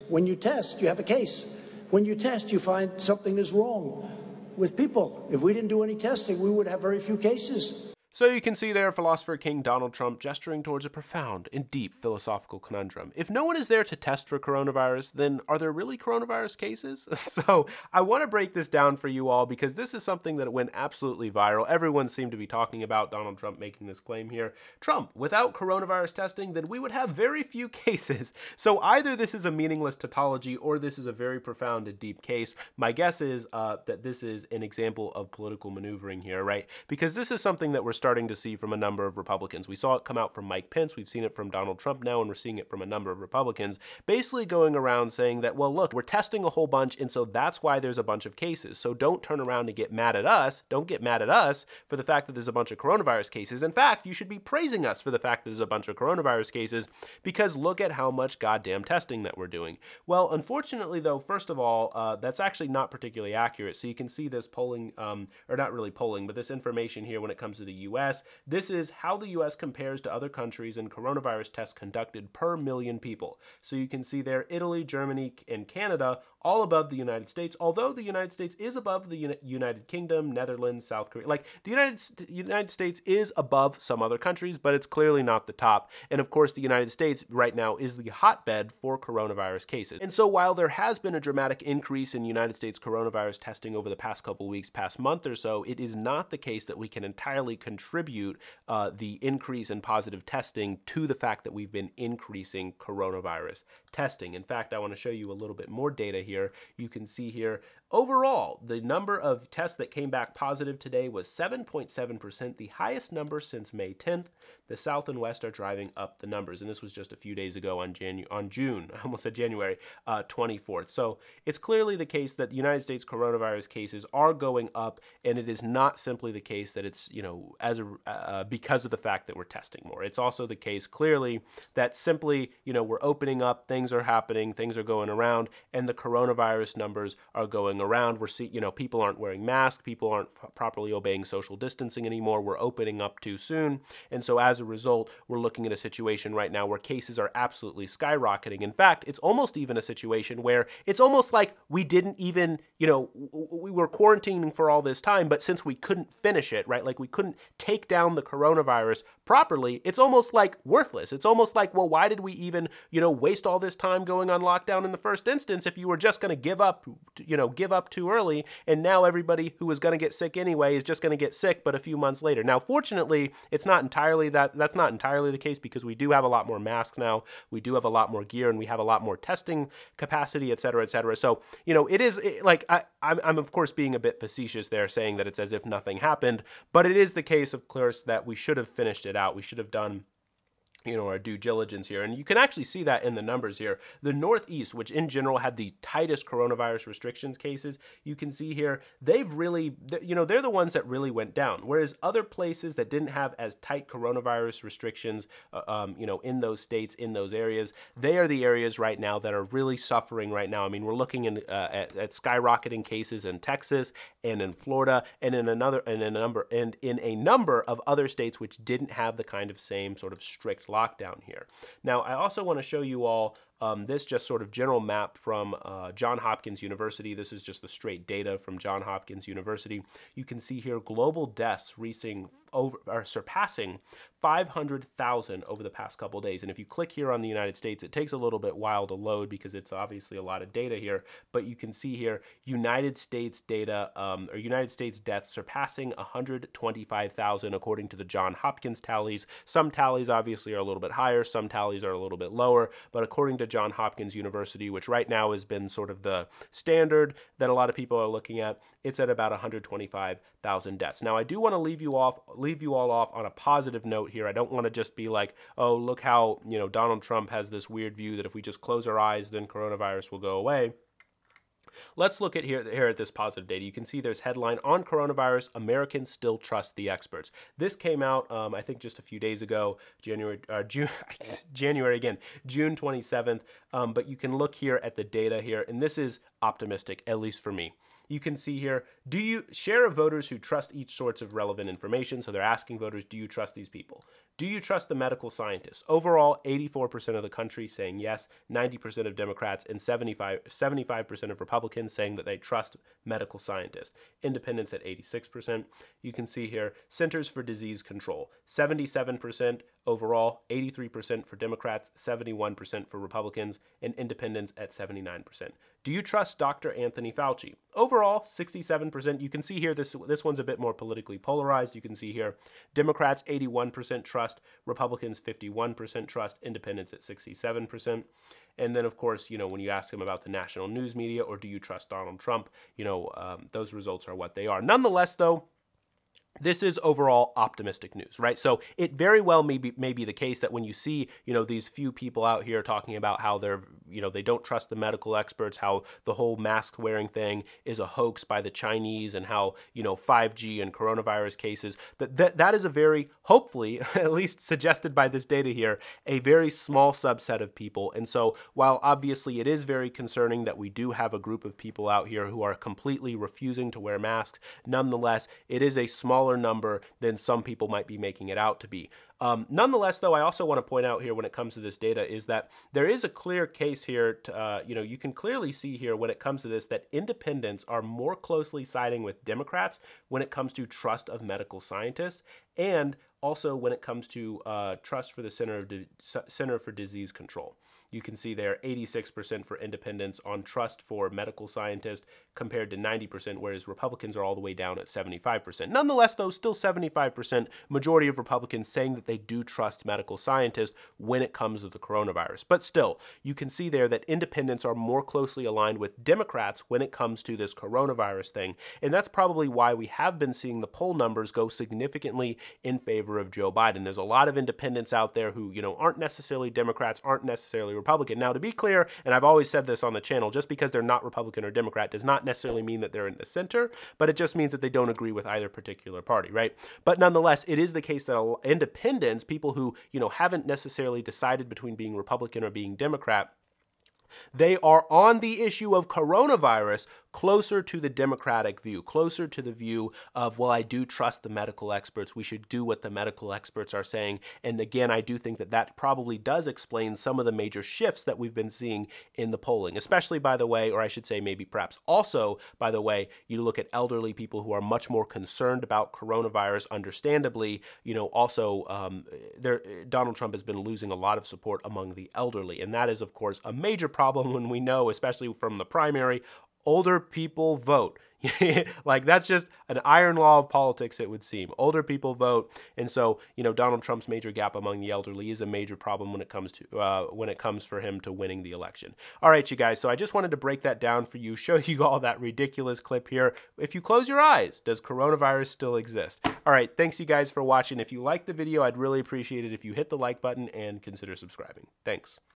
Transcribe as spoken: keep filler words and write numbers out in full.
When you test, you have a case. When you test, you find something is wrong with people. If we didn't do any testing, we would have very few cases. So you can see there philosopher King Donald Trump gesturing towards a profound and deep philosophical conundrum. If no one is there to test for coronavirus, then are there really coronavirus cases? So I want to break this down for you all because this is something that went absolutely viral. Everyone seemed to be talking about Donald Trump making this claim here. Trump, without coronavirus testing, then we would have very few cases. So either this is a meaningless tautology or this is a very profound and deep case. My guess is uh, that this is an example of political maneuvering here, right? Because this is something that we're starting starting to see from a number of Republicans. We saw it come out from Mike Pence. We've seen it from Donald Trump now, and we're seeing it from a number of Republicans, basically going around saying that, well, look, we're testing a whole bunch, and so that's why there's a bunch of cases. So don't turn around and get mad at us. Don't get mad at us for the fact that there's a bunch of coronavirus cases. In fact, you should be praising us for the fact that there's a bunch of coronavirus cases because look at how much goddamn testing that we're doing. Well, unfortunately, though, first of all, uh, that's actually not particularly accurate. So you can see this polling, um, or not really polling, but this information here when it comes to the U S. This is how the U S compares to other countries in coronavirus tests conducted per million people. So you can see there Italy, Germany, and Canada all above the United States, although the United States is above the Uni- United Kingdom, Netherlands, South Korea. Like the United, St- United States is above some other countries, but it's clearly not the top. And of course, the United States right now is the hotbed for coronavirus cases. And so while there has been a dramatic increase in United States coronavirus testing over the past couple weeks, past month or so, it is not the case that we can entirely contribute uh, the increase in positive testing to the fact that we've been increasing coronavirus testing. In fact, I want to show you a little bit more data here. You can see here, overall, the number of tests that came back positive today was seven point seven percent, the highest number since May tenth. The South and West are driving up the numbers, and this was just a few days ago on Janu- on June, I almost said January, uh, twenty-fourth. So it's clearly the case that the United States coronavirus cases are going up, and it is not simply the case that it's, you know, as a, uh, because of the fact that we're testing more. It's also the case clearly that simply, you know, we're opening up, things are happening, things are going around, and the coronavirus numbers are going around. We're seeing, you know, people aren't wearing masks, people aren't f- properly obeying social distancing anymore. We're opening up too soon, and so as a result, we're looking at a situation right now where cases are absolutely skyrocketing. In fact, it's almost even a situation where it's almost like we didn't even, you know, we were quarantining for all this time, but since we couldn't finish it, right, like we couldn't take down the coronavirus properly, it's almost like worthless. It's almost like, well, why did we even, you know, waste all this time going on lockdown in the first instance if you were just going to give up, you know, give up too early, and now everybody who was going to get sick anyway is just going to get sick, but a few months later. Now, fortunately, it's not entirely that, that's not entirely the case because we do have a lot more masks now, we do have a lot more gear, and we have a lot more testing capacity, et cetera, et cetera. So, you know, it is it, like, I, I'm, I'm of course being a bit facetious there saying that it's as if nothing happened, but it is the case, of course, that we should have finished it out. We should have done, you know, our due diligence here. And you can actually see that in the numbers here. The Northeast, which in general had the tightest coronavirus restrictions cases, you can see here, they've really, you know, they're the ones that really went down. Whereas other places that didn't have as tight coronavirus restrictions, uh, um, you know, in those states, in those areas, they are the areas right now that are really suffering right now. I mean, we're looking in, uh, at, at skyrocketing cases in Texas and in Florida and in another, and in a number, and in a number of other states which didn't have the kind of same sort of strict lockdown here. Now, I also want to show you all um, this just sort of general map from uh, Johns Hopkins University. This is just the straight data from Johns Hopkins University. You can see here global deaths reaching over, or surpassing five hundred thousand over the past couple of days. And if you click here on the United States, it takes a little bit while to load because it's obviously a lot of data here. But you can see here United States data, um, or United States deaths surpassing one hundred twenty-five thousand according to the Johns Hopkins tallies. Some tallies obviously are a little bit higher, some tallies are a little bit lower, but according to Johns Hopkins University, which right now has been sort of the standard that a lot of people are looking at, it's at about one hundred twenty-five thousand deaths. Now, I do want to leave you off, leave you all off on a positive note here. I don't want to just be like, oh, look how, you know, Donald Trump has this weird view that if we just close our eyes, then coronavirus will go away. Let's look at here, here at this positive data. You can see there's headline on coronavirus, Americans still trust the experts. This came out, um, I think, just a few days ago, January, uh, June, January again, June twenty-seventh. Um, but you can look here at the data here, and this is optimistic, at least for me. You can see here, do you share of voters who trust each sorts of relevant information? So they're asking voters, do you trust these people? Do you trust the medical scientists? Overall, eighty-four percent of the country saying yes, ninety percent of Democrats, and seventy-five, seventy-five percent of Republicans saying that they trust medical scientists. Independents at eighty-six percent. You can see here, Centers for Disease Control, seventy-seven percent overall, eighty-three percent for Democrats, seventy-one percent for Republicans, and independents at seventy-nine percent. Do you trust Doctor Anthony Fauci? Overall, sixty-seven percent. You can see here, this, this one's a bit more politically polarized. You can see here, Democrats, eighty-one percent trust, Republicans, fifty-one percent trust, independents at sixty-seven percent. And then, of course, you know, when you ask him about the national news media or do you trust Donald Trump, you know, um, those results are what they are. Nonetheless, though, this is overall optimistic news, right? So it very well may be, may be the case that when you see, you know, these few people out here talking about how they're, you know, they don't trust the medical experts, how the whole mask wearing thing is a hoax by the Chinese, and how, you know, five G and coronavirus cases, that, that, that is a very, hopefully, at least suggested by this data here, a very small subset of people. And so while obviously it is very concerning that we do have a group of people out here who are completely refusing to wear masks, nonetheless, it is a smaller number than some people might be making it out to be. Um, nonetheless, though, I also want to point out here when it comes to this data is that there is a clear case here. To, uh, you know, you can clearly see here when it comes to this that independents are more closely siding with Democrats when it comes to trust of medical scientists, and also when it comes to uh, trust for the Center, of Di- Center for Disease Control. You can see there eighty-six percent for independents on trust for medical scientists compared to ninety percent, whereas Republicans are all the way down at seventy-five percent. Nonetheless, though, still seventy-five percent, majority of Republicans saying that they do trust medical scientists when it comes to the coronavirus. But still, you can see there that independents are more closely aligned with Democrats when it comes to this coronavirus thing. And that's probably why we have been seeing the poll numbers go significantly in favor of Joe Biden. There's a lot of independents out there who, you know, aren't necessarily Democrats, aren't necessarily Republican. Now, to be clear, and I've always said this on the channel, just because they're not Republican or Democrat does not necessarily mean that they're in the center, but it just means that they don't agree with either particular party, right? But nonetheless, it is the case that independents, people who, you know, haven't necessarily decided between being Republican or being Democrat, they are on the issue of coronavirus closer to the Democratic view, closer to the view of, well, I do trust the medical experts. We should do what the medical experts are saying. And again, I do think that that probably does explain some of the major shifts that we've been seeing in the polling, especially, by the way, or I should say maybe perhaps also, by the way, you look at elderly people who are much more concerned about coronavirus, understandably, you know, also um, there, Donald Trump has been losing a lot of support among the elderly. And that is, of course, a major problem when we know, especially from the primary, older people vote. Like, that's just an iron law of politics, it would seem. Older people vote, and so, you know, Donald Trump's major gap among the elderly is a major problem when it comes to uh, when it comes for him to winning the election. All right, you guys. So I just wanted to break that down for you, show you all that ridiculous clip here. If you close your eyes, does coronavirus still exist? All right, thanks you guys for watching. If you liked the video, I'd really appreciate it if you hit the like button and consider subscribing. Thanks.